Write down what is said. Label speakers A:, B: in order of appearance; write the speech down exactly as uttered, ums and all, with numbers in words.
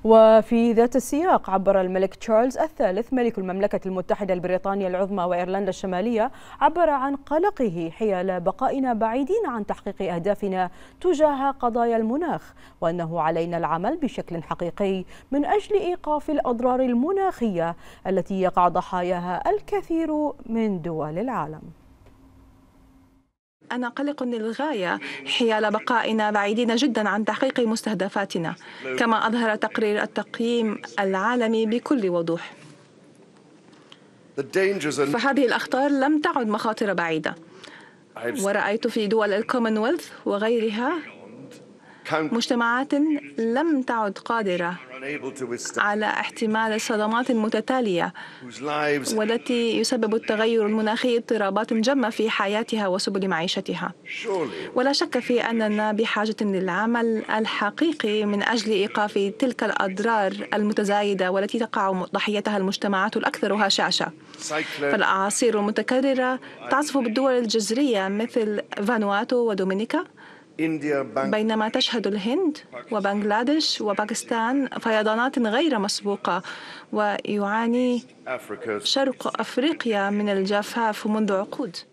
A: وفي ذات السياق عبر الملك تشارلز الثالث ملك المملكة المتحدة البريطانية العظمى وإيرلندا الشمالية عبر عن قلقه حيال بقائنا بعيدين عن تحقيق أهدافنا تجاه قضايا المناخ، وأنه علينا العمل بشكل حقيقي من أجل إيقاف الأضرار المناخية التي يقع ضحاياها الكثير من دول العالم.
B: أنا قلق للغاية حيال بقائنا بعيدين جدا عن تحقيق مستهدفاتنا، كما أظهر تقرير التقييم العالمي بكل وضوح. فهذه الأخطار لم تعد مخاطر بعيدة، ورأيت في دول الكومنولث وغيرها مجتمعات لم تعد قادرة على احتمال الصدمات المتتالية والتي يسبب التغير المناخي اضطرابات جمة في حياتها وسبل معيشتها. ولا شك في أننا بحاجة للعمل الحقيقي من أجل إيقاف تلك الأضرار المتزايدة والتي تقع ضحيتها المجتمعات الأكثر هشاشة. فالأعاصير المتكررة تعصف بالدول الجزرية مثل فانواتو ودومينيكا، بينما تشهد الهند وبنغلاديش وباكستان فيضانات غير مسبوقة، ويعاني شرق أفريقيا من الجفاف منذ عقود.